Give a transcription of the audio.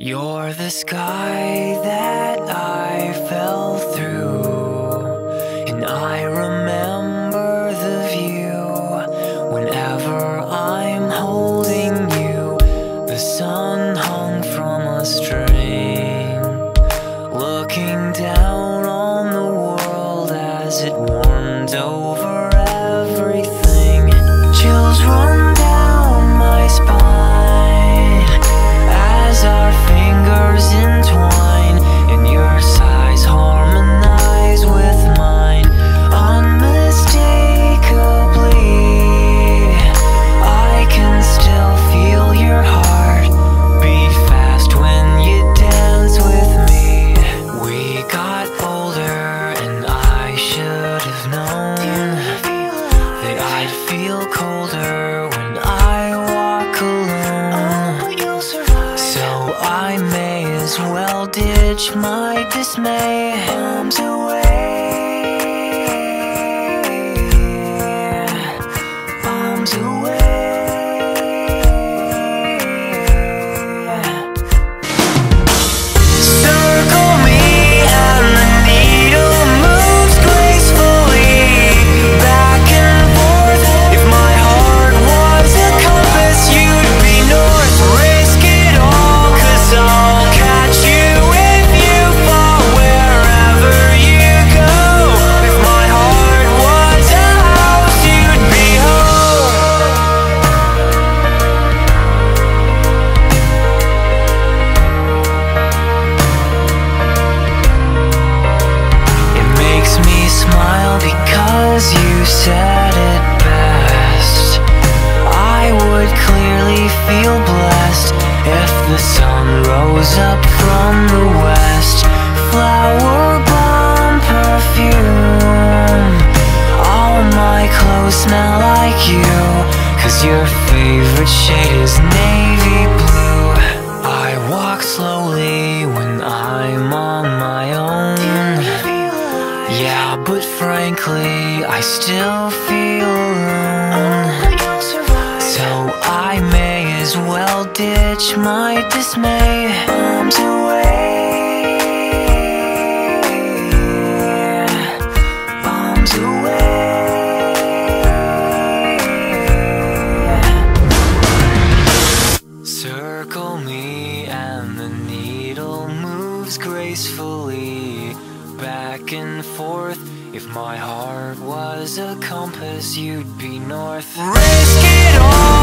You're the sky that I fell through, and I remember the view. Whenever I'm holding you, the sun hung from a string, looking down on the world as it warmed over everything. Chills run down my spine as our fingers entwine, and your sighs harmonize with mine. Unmistakably, I can still feel your heart beat fast when you dance with me. We got older and I should have known that I'd feel colder when I walk alone. So I may as well ditch my dismay. Arms away, arms away. Circle me and the needle moves gracefully back and forth. If my heart was a compass, you'd be north. Risk it all, 'cause I'll catch you if you fall wherever you go. If my heart was a house, you'd be home. It makes me smile because you said it best. I would clearly feel blessed if the sun rose up from the west. Flower bomb perfume, all my clothes smell like you, 'cause your favorite shade is navy blue. I walk slowly when I'm on my own. Yeah, but frankly, I still feel alone. So I may as well ditch my dismay. Arms away, arms away. Circle me and the needle moves gracefully back and forth. If my heart was a compass, you'd be north. Risk it all.